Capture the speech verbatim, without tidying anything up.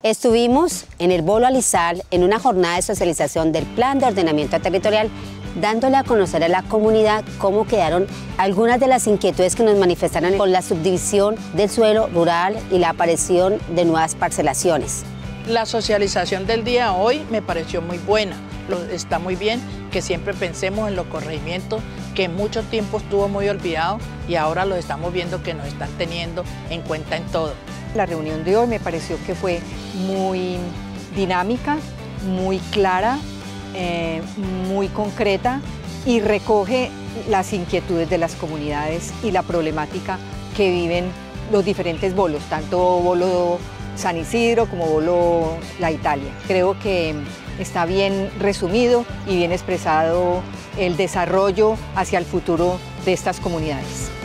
Estuvimos en el Bolo Alizal en una jornada de socialización del Plan de Ordenamiento Territorial, dándole a conocer a la comunidad cómo quedaron algunas de las inquietudes que nos manifestaron con la subdivisión del suelo rural y la aparición de nuevas parcelaciones. La socialización del día de hoy me pareció muy buena. Está muy bien que siempre pensemos en los corregimientos que mucho tiempo estuvo muy olvidado y ahora los estamos viendo que nos están teniendo en cuenta en todo. La reunión de hoy me pareció que fue muy dinámica, muy clara, eh, muy concreta y recoge las inquietudes de las comunidades y la problemática que viven los diferentes bolos, tanto bolo San Isidro como bolo La Italia. Creo que está bien resumido y bien expresado el desarrollo hacia el futuro de estas comunidades.